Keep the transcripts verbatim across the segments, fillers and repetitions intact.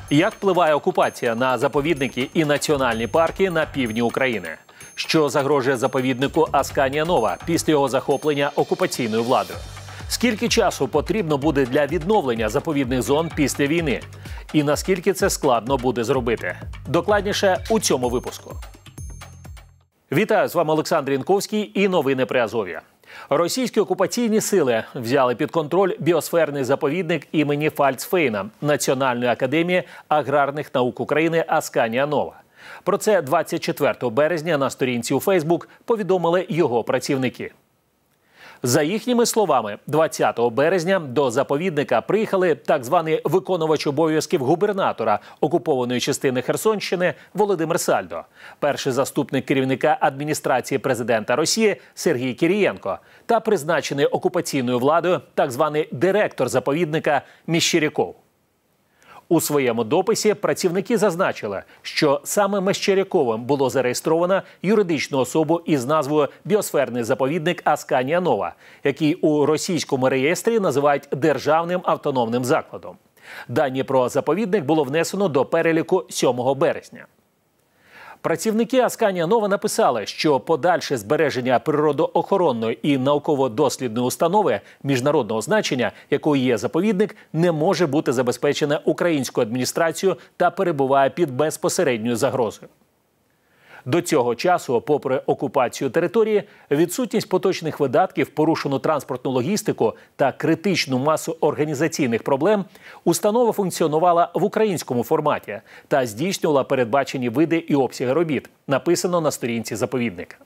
Як впливає окупація на заповідники і національні парки на півдні України? Що загрожує заповіднику Асканія Нова після його захоплення окупаційною владою? Скільки часу потрібно буде для відновлення заповідних зон після війни? І наскільки це складно буде зробити? Докладніше у цьому випуску. Вітаю, з вами Олександр Янковський і новини Приазов'я. Російські окупаційні сили взяли під контроль біосферний заповідник імені Фальцфейна Національної академії аграрних наук України Асканія Нова. Про це двадцять четвертого березня на сторінці у Фейсбук повідомили його працівники. За їхніми словами, двадцятого березня до заповідника приїхали так званий виконувач обов'язків губернатора окупованої частини Херсонщини Володимир Сальдо, перший заступник керівника адміністрації президента Росії Сергій Кірієнко та призначений окупаційною владою так званий директор заповідника Міщеряков. У своєму дописі працівники зазначили, що саме Мещеряковим було зареєстровано юридичну особу із назвою «Біосферний заповідник Асканія Нова», який у російському реєстрі називають державним автономним закладом. Дані про заповідник було внесено до переліку сьомого березня. Працівники Асканія Нова написали, що подальше збереження природоохоронної і науково-дослідної установи міжнародного значення, якою є заповідник, не може бути забезпечене українською адміністрацією та перебуває під безпосередньою загрозою. До цього часу, попри окупацію території, відсутність поточних видатків, порушену транспортну логістику та критичну масу організаційних проблем, установа функціонувала в українському форматі та здійснювала передбачені види і обсяги робіт, написано на сторінці заповідника.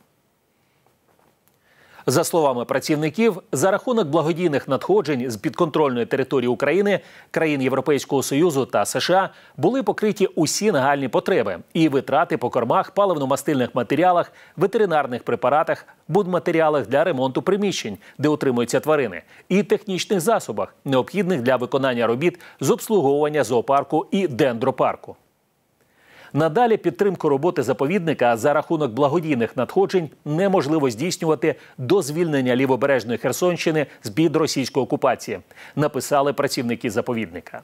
За словами працівників, за рахунок благодійних надходжень з підконтрольної території України, країн Європейського Союзу та США були покриті усі нагальні потреби і витрати по кормах, паливно-мастильних матеріалах, ветеринарних препаратах, будматеріалах для ремонту приміщень, де утримуються тварини, і технічних засобах, необхідних для виконання робіт з обслуговування зоопарку і дендропарку. Надалі підтримку роботи заповідника за рахунок благодійних надходжень неможливо здійснювати до звільнення лівобережної Херсонщини з-під російської окупації, написали працівники заповідника.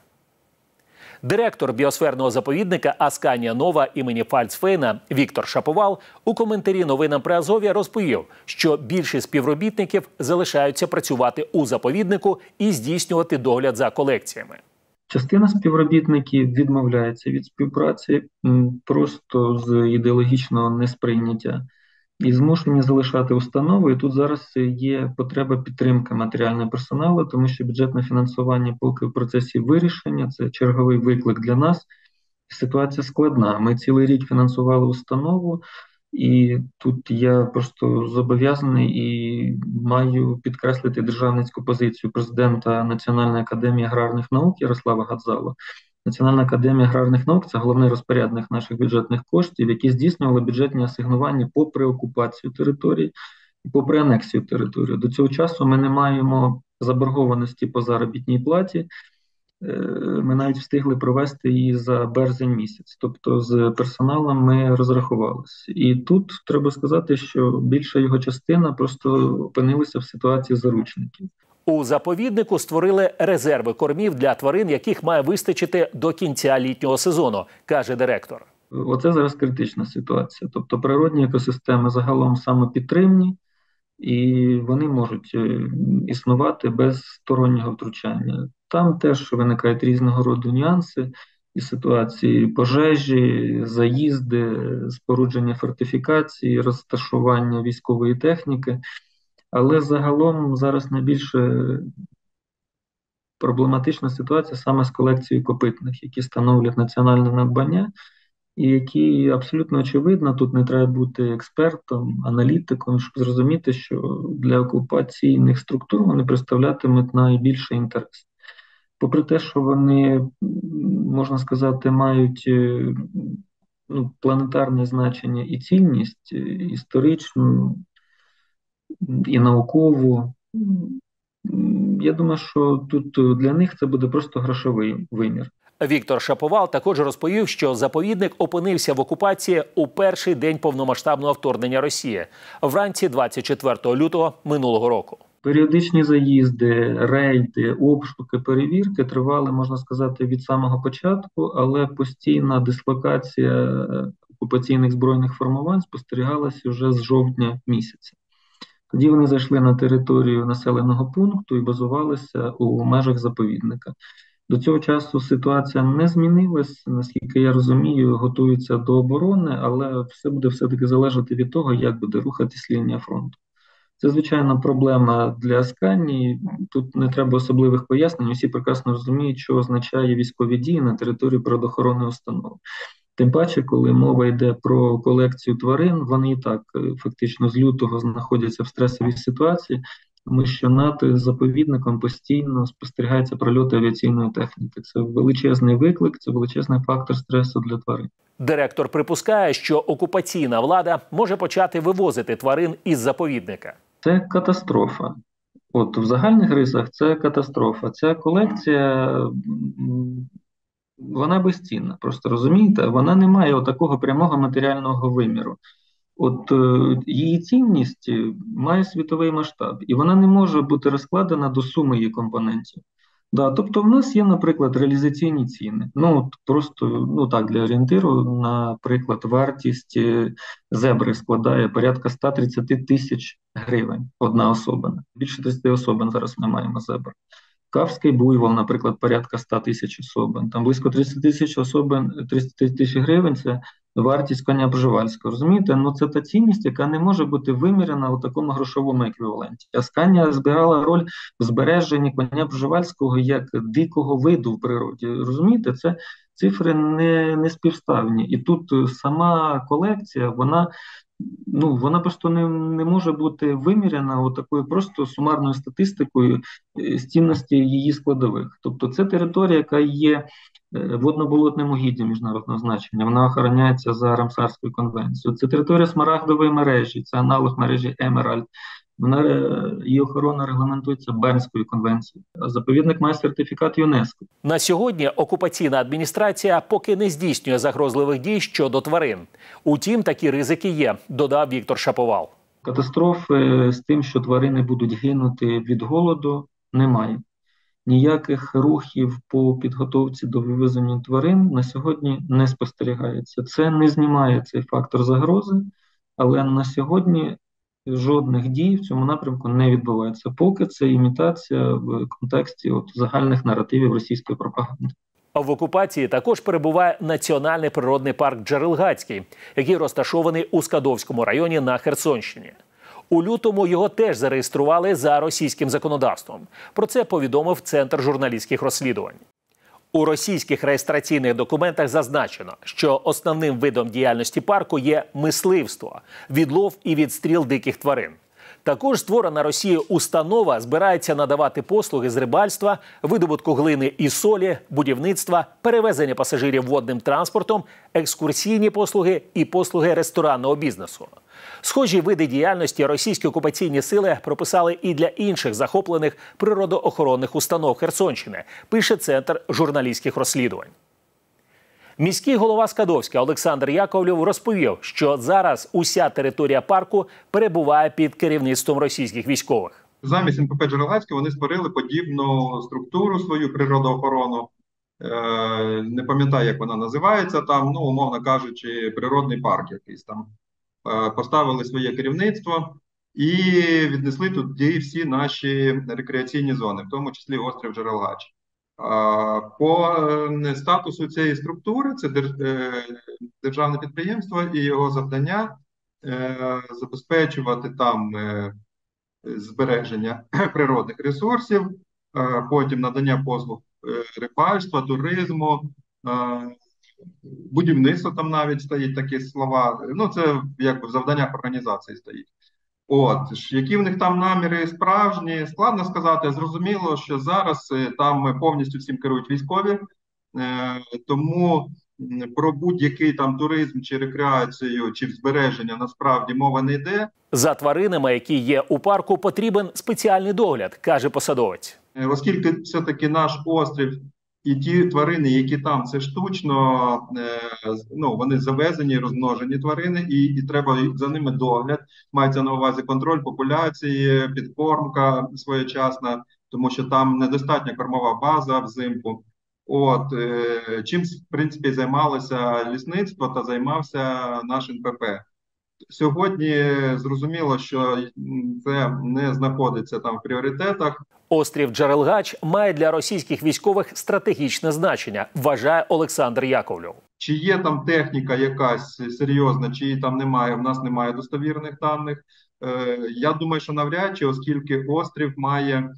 Директор біосферного заповідника Асканія Нова імені Фальцфейна Віктор Шаповал у коментарі новинам Приазов'я розповів, що більшість співробітників залишаються працювати у заповіднику і здійснювати догляд за колекціями. Частина співробітників відмовляється від співпраці просто з ідеологічного несприйняття і змушені залишати установу. І тут зараз є потреба підтримки матеріального персоналу, тому що бюджетне фінансування поки в процесі вирішення, це черговий виклик для нас. Ситуація складна. Ми цілий рік фінансували установу, і тут я просто зобов'язаний і маю підкреслити державницьку позицію президента Національної академії аграрних наук Ярослава Гадзала. Національна академія аграрних наук – це головний розпорядник наших бюджетних коштів, які здійснювали бюджетні асигнування попри окупацію території і попри анексію території. До цього часу ми не маємо заборгованості по заробітній платі. Ми навіть встигли провести її за березень місяць. Тобто з персоналом ми розрахувалися. І тут треба сказати, що більша його частина просто опинилася в ситуації заручників. У заповіднику створили резерви кормів для тварин, яких має вистачити до кінця літнього сезону, каже директор. Оце зараз критична ситуація. Тобто природні екосистеми загалом самопідтримні, і вони можуть існувати без стороннього втручання. Там теж виникають різного роду нюанси і ситуації: пожежі, заїзди, спорудження фортифікацій, розташування військової техніки. Але загалом зараз найбільше проблематична ситуація саме з колекцією копитних, які становлять національне надбання, і які абсолютно очевидно, тут не треба бути експертом, аналітиком, щоб зрозуміти, що для окупаційних структур вони представлятимуть найбільший інтерес. Попри те, що вони, можна сказати, мають ну, планетарне значення і цінність, історичну, і наукову, я думаю, що тут для них це буде просто грошовий вимір. Віктор Шаповал також розповів, що заповідник опинився в окупації у перший день повномасштабного вторгнення Росії, вранці двадцять четвертого лютого минулого року. Періодичні заїзди, рейди, обшуки, перевірки тривали, можна сказати, від самого початку, але постійна дислокація окупаційних збройних формувань спостерігалася вже з жовтня місяця. Тоді вони зайшли на територію населеного пункту і базувалися у межах заповідника. До цього часу ситуація не змінилась, наскільки я розумію, готуються до оборони, але все буде все-таки залежати від того, як буде рухатись лінія фронту. Це, звичайно, проблема для Асканії, тут не треба особливих пояснень, усі прекрасно розуміють, що означає військові дії на території природоохоронної установи. Тим паче, коли мова йде про колекцію тварин, вони і так фактично з лютого знаходяться в стресовій ситуації, тому що над заповідником постійно спостерігаються прольоти авіаційної техніки. Це величезний виклик, це величезний фактор стресу для тварин. Директор припускає, що окупаційна влада може почати вивозити тварин із заповідника. Це катастрофа. От в загальних рисах це катастрофа. Ця колекція, вона безцінна, просто розумієте, вона не має такого прямого матеріального виміру. От е, її цінність має світовий масштаб, і вона не може бути розкладена до суми її компонентів. Да, тобто в нас є, наприклад, реалізаційні ціни. Ну, от просто, ну так, для орієнтиру, наприклад, вартість зебри складає порядка сто тридцять тисяч гривень одна особина. Більше тридцять особин зараз ми маємо зебр. Кавський буйвол, наприклад, порядка сто тисяч особин. Там близько тридцять тисяч особин, тридцять тисяч гривень – це вартість коня Пржевальського. Розумієте? Ну це та цінність, яка не може бути вимірена у такому грошовому еквіваленті. Асканія збирала роль в збереженні коня Пржевальського як дикого виду в природі. Розумієте? Це цифри не, не співставні. І тут сама колекція, вона Ну, вона просто не, не може бути виміряна такою просто сумарною статистикою з цінності її складових. Тобто це територія, яка є водно-болотним угіддям міжнародного значення, вона охороняється за Рамсарською конвенцією. Це територія Смарагдової мережі, це аналог мережі Емеральд. Вона, її охорона регламентується Бернською конвенцією. Заповідник має сертифікат ЮНЕСКО. На сьогодні окупаційна адміністрація поки не здійснює загрозливих дій щодо тварин. Утім, такі ризики є, додав Віктор Шаповал. Катастрофи з тим, що тварини будуть гинути від голоду, немає. Ніяких рухів по підготовці до вивезення тварин на сьогодні не спостерігається. Це не знімає цей фактор загрози, але на сьогодні жодних дій в цьому напрямку не відбувається. Поки це імітація в контексті от загальних наративів російської пропаганди. В окупації також перебуває Національний природний парк Джерелгацький, який розташований у Скадовському районі на Херсонщині. У лютому його теж зареєстрували за російським законодавством. Про це повідомив Центр журналістських розслідувань. У російських реєстраційних документах зазначено, що основним видом діяльності парку є мисливство, відлов і відстріл диких тварин. Також створена Росією установа збирається надавати послуги з рибальства, видобутку глини і солі, будівництва, перевезення пасажирів водним транспортом, екскурсійні послуги і послуги ресторанного бізнесу. Схожі види діяльності російські окупаційні сили прописали і для інших захоплених природоохоронних установ Херсонщини, пише Центр журналістських розслідувань. Міський голова Скадовська Олександр Яковлєв розповів, що зараз уся територія парку перебуває під керівництвом російських військових. Замість ен пе пе Джерелгацьке вони створили подібну структуру свою природоохорону. Е, не пам'ятаю, як вона називається там, ну, умовно кажучи, природний парк якийсь там. Е, поставили своє керівництво і віднесли туди всі наші рекреаційні зони, в тому числі острів Джерелгач. По статусу цієї структури, це державне підприємство і його завдання забезпечувати там збереження природних ресурсів, потім надання послуг рибальства, туризму, будівництво там навіть стоїть такі слова, ну це якби в завданнях організації стоїть. От, які в них там наміри справжні, складно сказати. Зрозуміло, що зараз там повністю всім керують військові, е, тому про будь-який там туризм чи рекреацію, чи збереження насправді мова не йде. За тваринами, які є у парку, потрібен спеціальний догляд, каже посадовець. Оскільки все-таки наш острів і ті тварини, які там, це штучно, ну, вони завезені, розмножені тварини, і, і треба за ними догляд. Мається на увазі контроль популяції, підкормка своєчасна, тому що там недостатня кормова база взимку. От, чим, в принципі, займалося лісництво та займався наш ен пе пе. Сьогодні зрозуміло, що це не знаходиться там в пріоритетах. Острів Джерелгач має для російських військових стратегічне значення, вважає Олександр Яковлєв. Чи є там техніка якась серйозна, чи її там немає, в нас немає достовірних даних. Е, я думаю, що навряд чи, оскільки острів має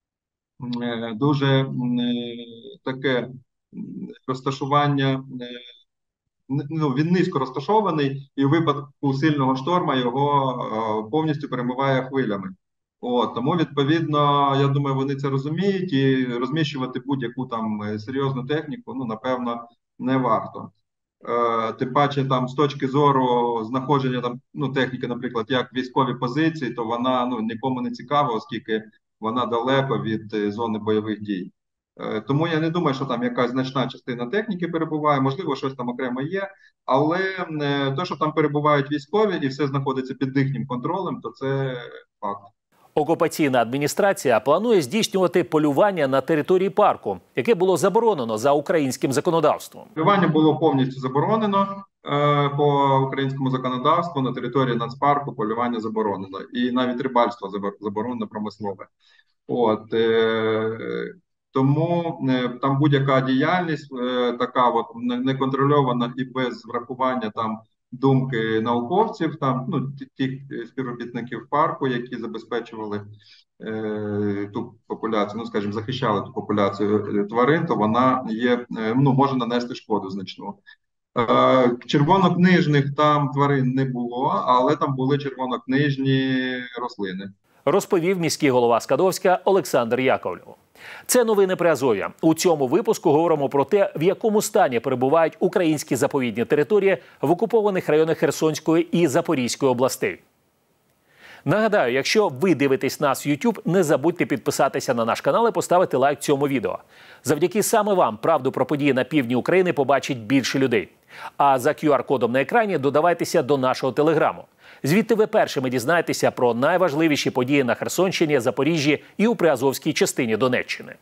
е, дуже е, таке розташування, е, ну, він низько розташований, і у випадку сильного шторма його е, повністю перемиває хвилями. От, тому, відповідно, я думаю, вони це розуміють, і розміщувати будь-яку там серйозну техніку, ну, напевно, не варто. Е, тим паче, там, з точки зору знаходження там, ну, техніки, наприклад, як військові позиції, то вона, ну, нікому не цікава, оскільки вона далеко від е, зони бойових дій. Е, тому я не думаю, що там якась значна частина техніки перебуває, можливо, щось там окремо є, але е, те, що там перебувають військові і все знаходиться під їхнім контролем, то це факт. Окупаційна адміністрація планує здійснювати полювання на території парку, яке було заборонено за українським законодавством. Полювання було повністю заборонено е, по українському законодавству, на території нацпарку полювання заборонено. І навіть рибальство заборонено промислове. От, е, тому е, там будь-яка діяльність е, така от неконтрольована і без врахування там думки науковців, там, ну, тих співробітників парку, які забезпечували е, ту популяцію, ну, скажімо, захищали ту популяцію тварин, то вона є, е, ну, може нанести шкоду значну. Е, червонокнижних там тварин не було, але там були червонокнижні рослини. Розповів міський голова Скадовська Олександр Яковлєв. Це новини Приазов'я. У цьому випуску говоримо про те, в якому стані перебувають українські заповідні території в окупованих районах Херсонської і Запорізької областей. Нагадаю, якщо ви дивитесь нас в ютуб, не забудьте підписатися на наш канал і поставити лайк цьому відео. Завдяки саме вам правду про події на півдні України побачить більше людей. А за ку ар-кодом на екрані додавайтеся до нашого телеграму. Звідти ви першими дізнаєтеся про найважливіші події на Херсонщині, Запоріжжі і у Приазовській частині Донеччини.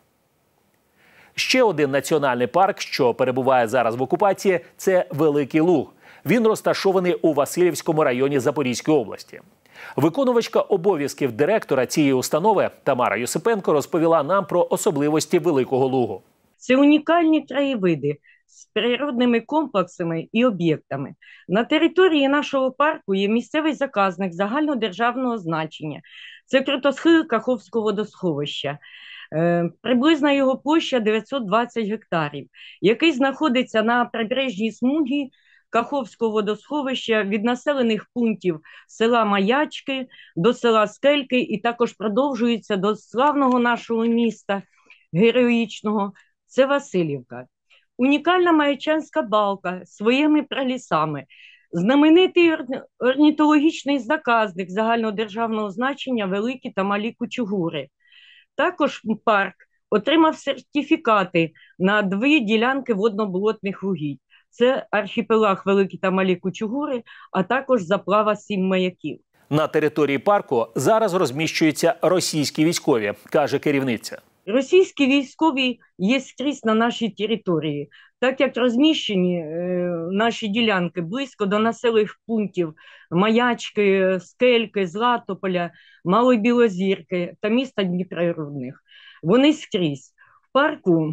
Ще один національний парк, що перебуває зараз в окупації – це Великий Луг. Він розташований у Василівському районі Запорізької області. Виконувачка обов'язків директора цієї установи Тамара Юсипенко розповіла нам про особливості Великого Лугу. Це унікальні краєвиди з природними комплексами і об'єктами. На території нашого парку є місцевий заказник загальнодержавного значення. Це крутосхил Каховського водосховища. Е, приблизна його площа дев'ятсот двадцять гектарів, який знаходиться на прибережній смузі Каховського водосховища від населених пунктів села Маячки до села Скельки, і також продовжується до славного нашого міста, героїчного, це Василівка. Унікальна Маячанська балка своїми пралісами, знаменитий орнітологічний заказник загальнодержавного значення Великі та Малі Кучугури. Також парк отримав сертифікати на дві ділянки водно-болотних угідь. Це архіпелаг Великі та Малі Кучугури, а також заплава Сім маяків. На території парку зараз розміщуються російські військові, каже керівниця. Російські військові є скрізь на нашій території, так як розміщені е, наші ділянки близько до населених пунктів Маячки, Скельки, Златополя, Малої Білозірки та міста Дніпрорудних. Вони скрізь. В парку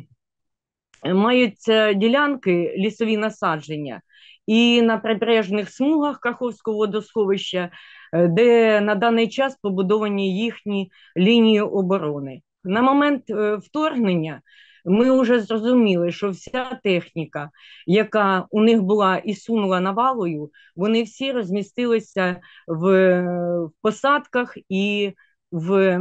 маються ділянки, лісові насадження, і на прибережних смугах Каховського водосховища, де на даний час побудовані їхні лінії оборони. На момент вторгнення ми вже зрозуміли, що вся техніка, яка у них була і сунула навалою, вони всі розмістилися в, в посадках і в,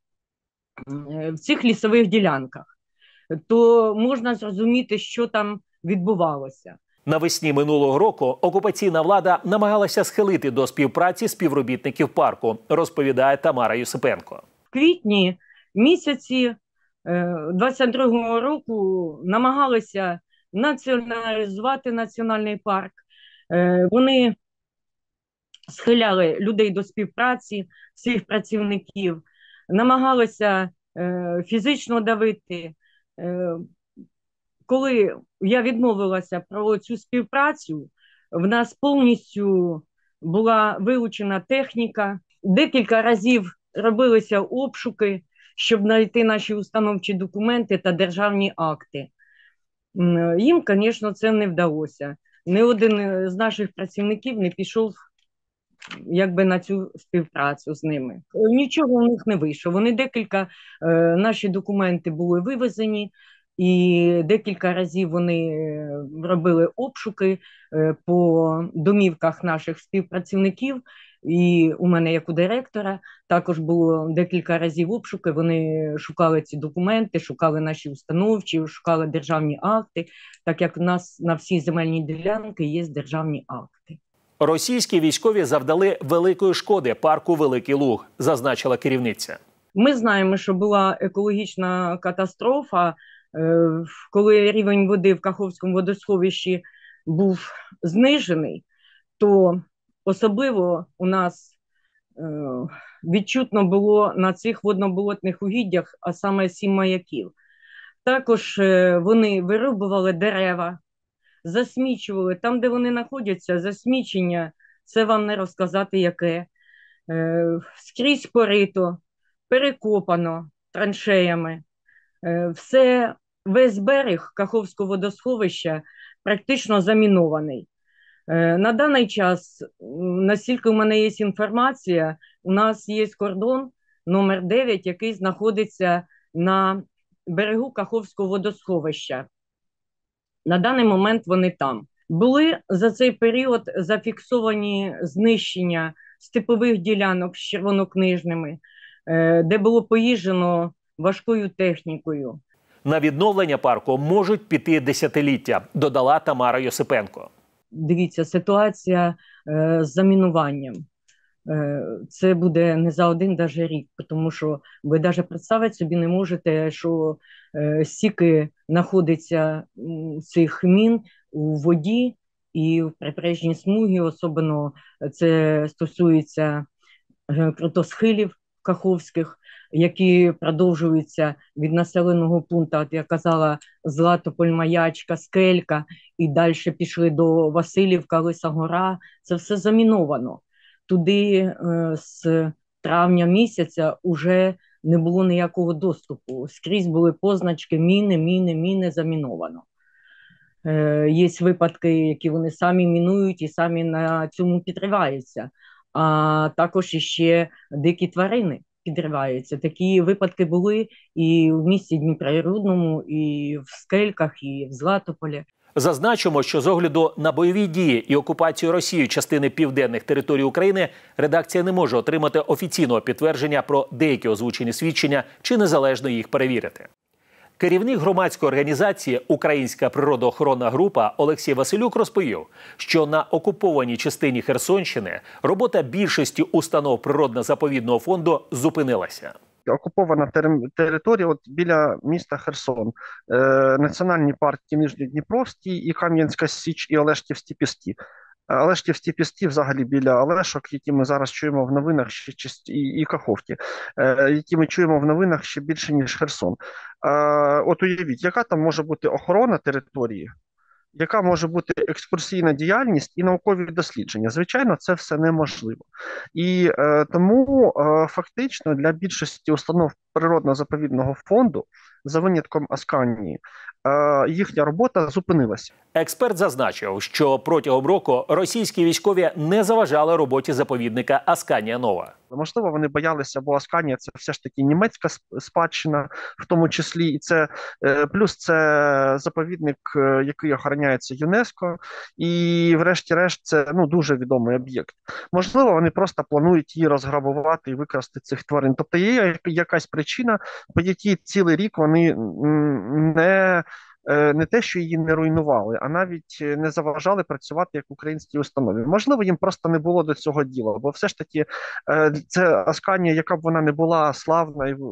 в цих лісових ділянках. То можна зрозуміти, що там відбувалося. Навесні минулого року окупаційна влада намагалася схилити до співпраці співробітників парку, розповідає Тамара Юсипенко. В квітні місяці двадцять другого року намагалися націоналізувати національний парк. Вони схиляли людей до співпраці, всіх працівників, намагалися фізично давити. Коли я відмовилася про цю співпрацю, в нас повністю була вилучена техніка, декілька разів робилися обшуки, щоб знайти наші установчі документи та державні акти. Їм, звісно, це не вдалося. Ні один з наших працівників не пішов якби на цю співпрацю з ними. Нічого у них не вийшло. Вони декілька, е, наші документи були вивезені, і декілька разів вони робили обшуки е, по домівках наших співпрацівників. І у мене, як у директора, також було декілька разів обшуки. Вони шукали ці документи, шукали наші установчі, шукали державні акти, так як у нас на всій земельній ділянці є державні акти. Російські військові завдали великої шкоди парку Великий Луг, зазначила керівниця. Ми знаємо, що була екологічна катастрофа, коли рівень води в Каховському водосховищі був знижений, то особливо у нас відчутно було на цих водноболотних угіддях, а саме сім маяків. Також вони вирубували дерева, засмічували. Там, де вони знаходяться, засмічення, це вам не розказати яке. Скрізь порито, перекопано траншеями. Все, весь берег Каховського водосховища практично замінований. На даний час, наскільки у мене є інформація, у нас є кордон номер дев'ять, який знаходиться на берегу Каховського водосховища. На даний момент вони там. Були за цей період зафіксовані знищення степових ділянок з червонокнижними, де було поїжджено важкою технікою. На відновлення парку можуть піти десятиліття, додала Тамара Йосипенко. Дивіться, ситуація е, з замінуванням. Е, це буде не за один даже рік, тому що ви навіть представити собі не можете, що е, стільки знаходиться цих мін у воді і в прибережній смузі, особливо це стосується е, крутосхилів каховських, які продовжуються від населеного пункту, от я казала, Златополь, Маячка, Скелька, і далі пішли до Василівка, Лиса Гора. Це все заміновано. Туди е, з травня місяця вже не було ніякого доступу. Скрізь були позначки міни, міни, міни, заміновано. Е, є випадки, які вони самі мінують і самі на цьому підриваються. А також іще дикі тварини підриваються. Такі випадки були і в місті Дніпро-Рудному, і в Скельках, і в Златополі. Зазначимо, що з огляду на бойові дії і окупацію Росією частини південних територій України редакція не може отримати офіційного підтвердження про деякі озвучені свідчення чи незалежно їх перевірити. Керівник громадської організації «Українська природоохоронна група» Олексій Василюк розповів, що на окупованій частині Херсонщини робота більшості установ природно-заповідного фонду зупинилася. Окупована територія от біля міста Херсон, е, національні парки Нижньодніпровський і Кам'янська Січ і Олешківські піски. Олешківські піски взагалі біля Олешок, які ми зараз чуємо в новинах, ще, і, і Каховки, е, які ми чуємо в новинах ще більше, ніж Херсон. Е, от уявіть, яка там може бути охорона території, яка може бути екскурсійна діяльність і наукові дослідження. Звичайно, це все неможливо. І е, тому е, фактично для більшості установ природно-заповідного фонду, за винятком Асканії, е, їхня робота зупинилася. Експерт зазначив, що протягом року російські військові не заважали роботі заповідника Асканія Нова. Можливо, вони боялися, бо Асканія – це все ж таки німецька спадщина, в тому числі, і це плюс це заповідник, який охороняється ЮНЕСКО, і врешті-решт це ну, дуже відомий об'єкт. Можливо, вони просто планують її розграбувати і викрасти цих тварин. Тобто є якась причина, по якій цілий рік вони не не те, що її не руйнували, а навіть не заважали працювати як українській установі. Можливо, їм просто не було до цього діла, бо все ж таки це Асканія, яка б вона не була славна, і,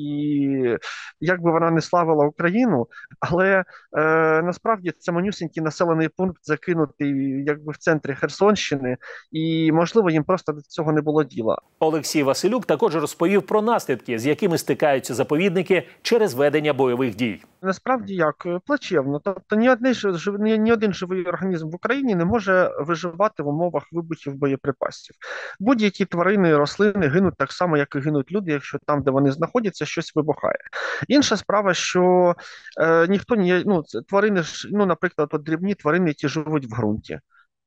і як би вона не славила Україну, але е, насправді це манюсенький населений пункт, закинутий якби в центрі Херсонщини, і можливо їм просто до цього не було діла. Олексій Василюк також розповів про наслідки, з якими стикаються заповідники через ведення бойових дій. Насправді як? Плачевно. Тобто ні один, ні, ні один живий організм в Україні не може виживати в умовах вибухів боєприпасів. Будь-які тварини, рослини гинуть так само, як і гинуть люди, якщо там, де вони знаходяться, щось вибухає. Інша справа, що е, ніхто не, ну, тварини ж, ну, наприклад, от дрібні тварини, які живуть в ґрунті.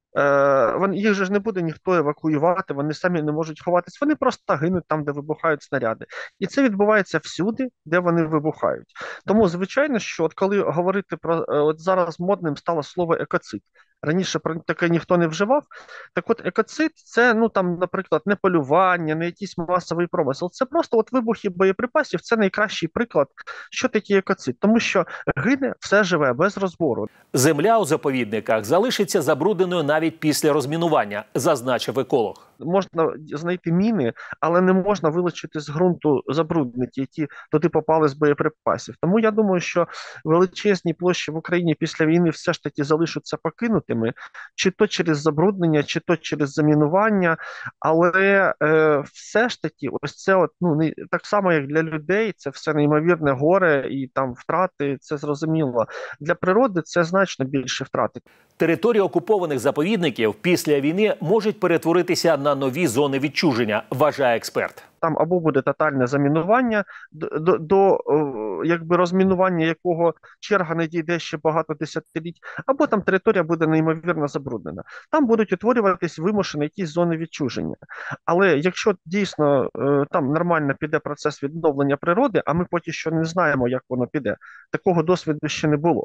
Е, вони, їх же ж не буде ніхто евакуювати, вони самі не можуть ховатись, вони просто гинуть там, де вибухають снаряди. І це відбувається всюди, де вони вибухають. Тому, звичайно, що от коли говорити про, от зараз модним стало слово екоцид. Раніше про таке ніхто не вживав. Так от екоцид – це, ну там, наприклад, не полювання, не якийсь масовий промисел. Це просто от вибухи боєприпасів – це найкращий приклад, що таке екоцид. Тому що гине все живе, без розбору. Земля у заповідниках залишиться забрудненою навіть після розмінування, зазначив еколог. Можна знайти міни, але не можна вилучити з ґрунту забрудники, які туди попали з боєприпасів. Тому я думаю, що величезні площі в Україні після війни все ж таки залишаться покинутими, чи то через забруднення, чи то через замінування, але е, все ж таки ось це от, ну, не, так само, як для людей, це все неймовірне горе і там втрати, це зрозуміло. Для природи це значно більше втрати. Території окупованих заповідників після війни можуть перетворитися на нові зони відчуження, вважає експерт. Там або буде тотальне замінування, до, до, до якби розмінування якого черга не дійде ще багато десятиліть, або там територія буде неймовірно забруднена. Там будуть утворюватись вимушені якісь зони відчуження. Але якщо дійсно там нормально піде процес відновлення природи, а ми поки що не знаємо, як воно піде, такого досвіду ще не було,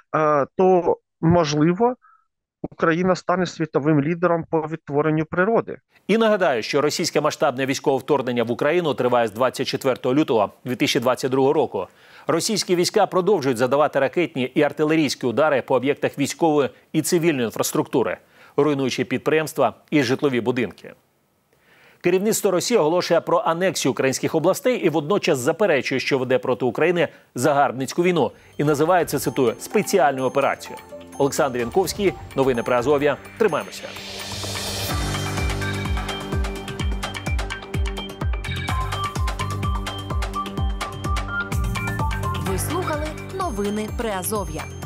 то можливо, Україна стане світовим лідером по відтворенню природи. І нагадаю, що російське масштабне військове вторгнення в Україну триває з двадцять четвертого лютого дві тисячі двадцять другого року. Російські війська продовжують задавати ракетні і артилерійські удари по об'єктах військової і цивільної інфраструктури, руйнуючи підприємства і житлові будинки. Керівництво Росії оголошує про анексію українських областей і водночас заперечує, що веде проти України загарбницьку війну і називає це, цитую, спеціальною операцією. Олександр Янковський, новини Приазов'я. Тримаємося. Ви слухали новини Приазов'я.